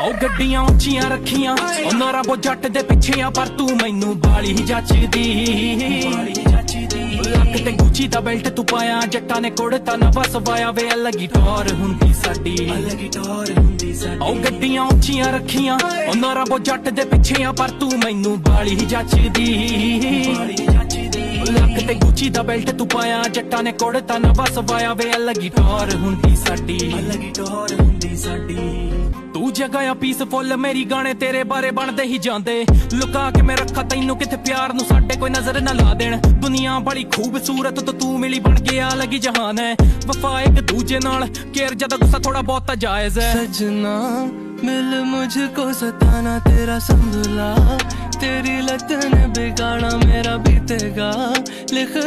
ओ गड्डियां उच्चियां रखियां ओ नारा वो जट दे पिछे आ पर तू मैनू बाली ही जचदी लक ते गुची दा बेल्ट तू पाया जट्टा ने कुड़ता नवा सवाया वे अलग ही टौर हुंदी साडी ओ गड्डियां उच्चियां रखियां ओ नारा वो जट दे पिछे आ पर तू मैनू बाली ही जचदी लक ते गुची दा बेल्ट तू पाया जट्टा ने कुड़ता नवा सवाया वे अलग ही टौर हुंदी साडी तू जगह आ पीसफुल मेरी गाने तेरे बारे बनदे ही जांदे लुका के मैं रखा तैनू किथे प्यार नू साडे कोई नजर ना ला देण दुनिया बड़ी खूबसूरत तो तू मिली बन गया लगी जहान है वफा एक दूजे नाल केयर ज्यादा गुस्सा थोड़ा बहुत जायज है सजना मिल मुझको सताना तेरा संभला तेरी लत ने बिगाड़ा मेरा बीतेगा लिख